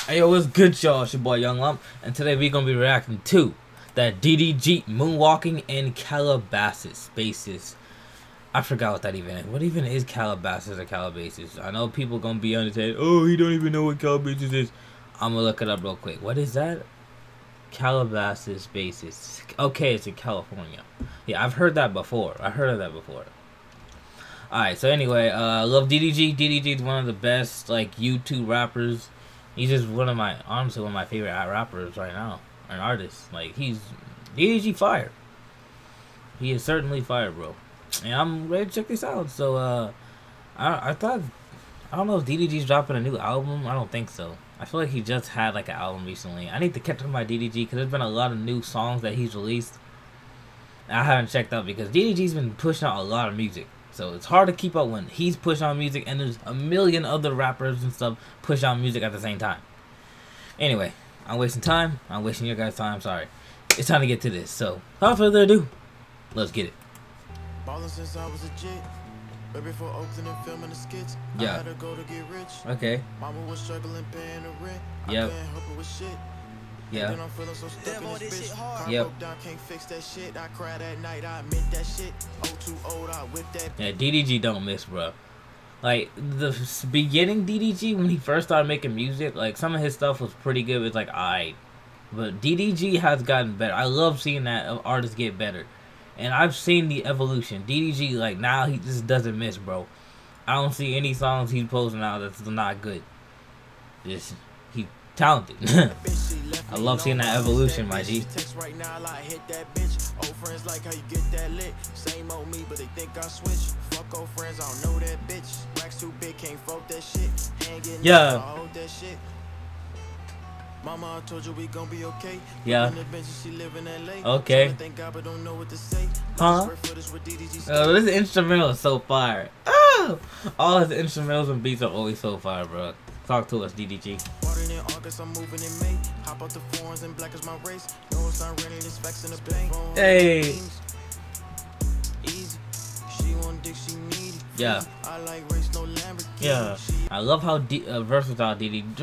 Hey yo, what's good, y'all? It's your boy Young Lump, and today we're gonna be reacting to that DDG Moonwalking in Calabasas Spaces. I forgot what that even is. What even is Calabasas or Calabasas? I know people gonna be understanding. Oh, he don't even know what Calabasas is. I'm gonna look it up real quick. What is that? Calabasas Spaces. Okay, it's in California. Yeah, I've heard that before. I heard of that before. Alright, so anyway, I love DDG. DDG is one of the best like YouTube rappers. He's just honestly one of my favorite rappers right now, an artist. Like DDG fire. He is certainly fire, bro. And I'm ready to check this out. So I don't know if DDG's dropping a new album. I don't think so. I feel like he just had like an album recently. I need to catch up on my DDG because there's been a lot of new songs that he's released. I haven't checked out because DDG's been pushing out a lot of music. So it's hard to keep up when he's pushing on music and there's a million other rappers and stuff push out music at the same time. Anyway, I'm wasting time. I'm wasting your guys' time. Sorry. It's time to get to this. So, without further ado, let's get it. Since I was a jit, but before opening filming the skits, yeah. I had to go to get rich. Okay. Mama was struggling paying the rent. Yep. I couldn't help it with shit. Yeah. And then I'm feeling so stuck in this bitch. Car yep. broke down, can't fix that shit. I cried at night, I admit that shit. Oh, too old, I whip that. Yeah, DDG don't miss, bro. Like, the beginning DDG, when he first started making music, like, some of his stuff was pretty good. It's like, alright. But DDG has gotten better. I love seeing that artists get better. And I've seen the evolution. DDG, like, now he just doesn't miss, bro. I don't see any songs he's posting out that's not good. Just, he talented. I love seeing that evolution, my G. Right now, I hit that bitch. Old friends like how you get that lit. Same old me, but they think I switch. Fuck old friends, I don't know that bitch. Racks too big, can't fuck that shit. Hanging yeah. Hold that shit. Mama, I told you we gon' be okay. Yeah. She live in LA. Okay. Thank God, but don't know what to say. Huh? This instrumental is so fire. Oh! All his instrumentals and beats are always so fire, bro. Talk to us, DDG. In August, I'm moving in May. Hop out the foreigns and black is my race. No, it's not raining, it's facts in the bank. Hey. Easy. She want dick, she need it. Yeah. I like race, no Lamborghini. Yeah. I love how versatile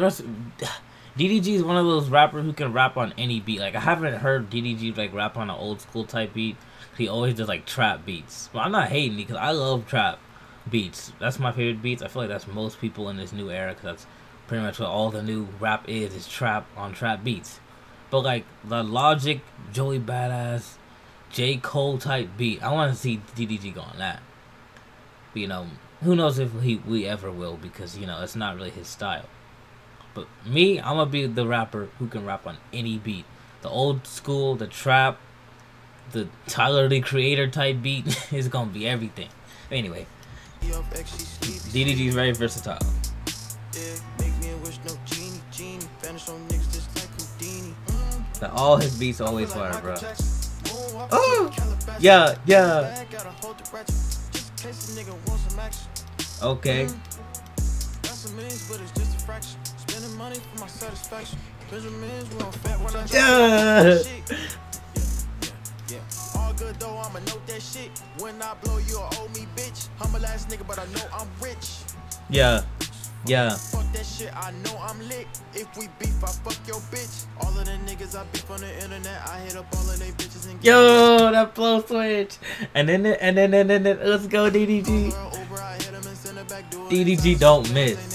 DDG is one of those rappers who can rap on any beat. Like, I haven't heard DDG like rap on an old school type beat. He always does like trap beats. But I'm not hating because I love trap beats. That's my favorite beats. I feel like that's most people in this new era because that's pretty much what all the new rap is trap on trap beats. But like the Logic, Joey Badass, J. Cole type beat, I want to see DDG go on that. But, you know, who knows if we ever will because, you know, it's not really his style. But me, I'm gonna be the rapper who can rap on any beat. The old school, the trap, the Tyler the Creator type beat is gonna be everything. Anyway, DDG is very versatile. That all his beats are always fire, bro. Oh, yeah, yeah. Okay. Yeah. All good though, I'ma note that shit. When I blow you owe me, bitch. I'm a last nigga, but I know I'm rich. Yeah. Yeah. Fuck that shit, I know I'm lit. If we beef, I fuck your bitch. All of the niggas I beef on the internet, I hit up all of they bitches and yo, that flow switch. And then let's go DDG. DDG don't miss.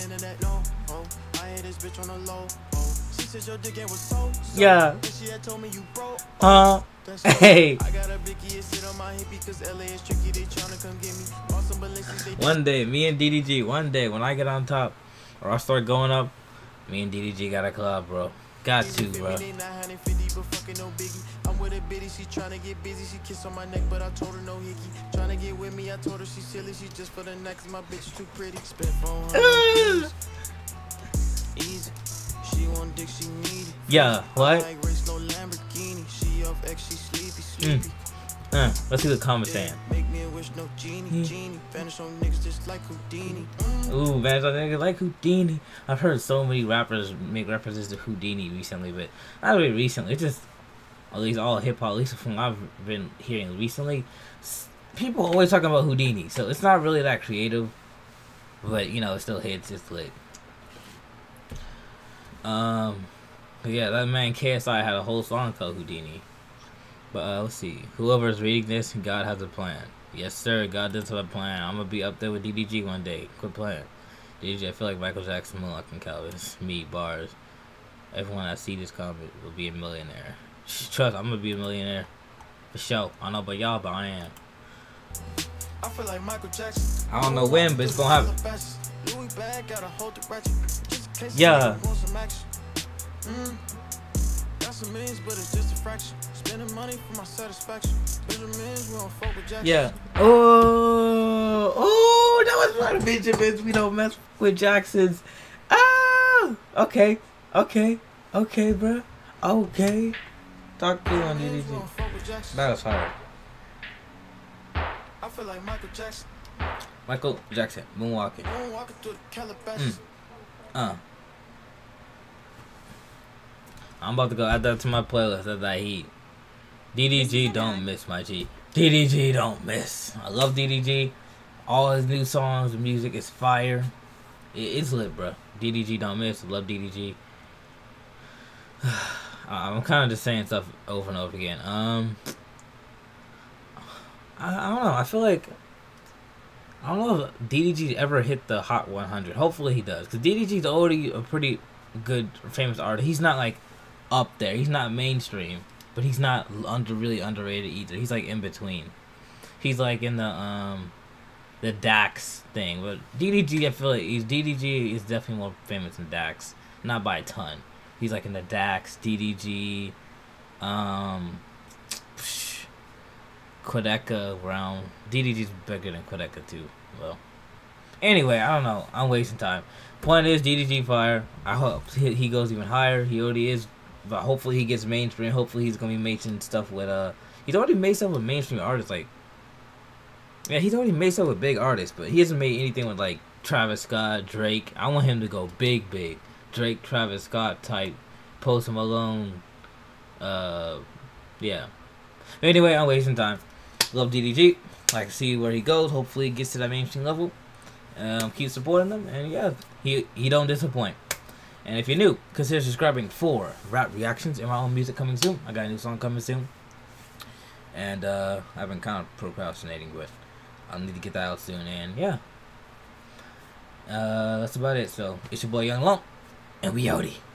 Yeah. Huh? Hey. One day, me and DDG, one day when I get on top or I start going up, me and DDG got a collab, bro. Got to, bro. I'm with a bitty, she tryna get busy. She kiss on my neck, but I told her no hickey. Tryna get with me, I told her she's silly. She just for the next, my bitch is too pretty. Spent 400 easy. She want dick, she need it. Yeah, what? Let's see the comments saying. Ooh, vanish on niggas like Houdini. I've heard so many rappers make references to Houdini recently, but not really recently. It's just, at least all hip hop, at least from what I've been hearing recently, people always talking about Houdini. So it's not really that creative, but you know, it still hits. It's lit. Yeah, that man KSI had a whole song called Houdini. But let's see. Whoever's reading this, God has a plan. Yes, sir. God does have a plan. I'm gonna be up there with DDG one day. Quit playing. DDG, I feel like Michael Jackson, Moonwalking Calvin. Me, bars. Everyone that see this comment will be a millionaire. Trust, I'm gonna be a millionaire. For sure. I don't know about y'all, but I am. I feel like Michael Jackson. I don't know when, but it's gonna happen. Yeah. Got some millions, but it's just a fraction. Spending money for my satisfaction. Benjamins, we don't fuck with Jackson. Yeah. Oh, that was right, Benjamins. We don't mess with Jacksons. Ah, okay, bro. Okay. Talk to you on DDG. That was hard. I feel like Michael Jackson. Michael Jackson, moonwalking. Moonwalking through the Calabasas. I'm about to go add that to my playlist as I heat. DDG don't miss, my G. DDG don't miss. I love DDG. All his new songs, the music is fire. It's lit, bro. DDG don't miss. I love DDG. I'm kind of just saying stuff over and over again. I don't know. I feel like I don't know if DDG ever hit the Hot 100. Hopefully he does, because DDG's already a pretty good, famous artist. He's not like up there. He's not mainstream, but he's not really underrated either. He's like in between. He's like in the Dax thing. But DDG, I feel like DDG is definitely more famous than Dax, not by a ton. He's like in the Dax, DDG, Quedeca realm. DDG's bigger than Quedeca too. Well, anyway, I don't know. I'm wasting time. Point is, DDG fire. I hope he goes even higher. He already is, but hopefully he gets mainstream. Hopefully he's gonna be making stuff with He's already made stuff with mainstream artists. Like, yeah, he's already made stuff with big artists, but he hasn't made anything with like Travis Scott, Drake. I want him to go big. Drake, Travis Scott type, Post Malone. Yeah. Anyway, I'm wasting time. Love DDG. Like to see where he goes. Hopefully he gets to that mainstream level. Keep supporting them, and yeah, he don't disappoint. And if you're new, consider subscribing for rap reactions and my own music coming soon. I got a new song coming soon, and I've been kind of procrastinating, but I'll need to get that out soon. And yeah, that's about it. So it's your boy Young Lump, and we outie.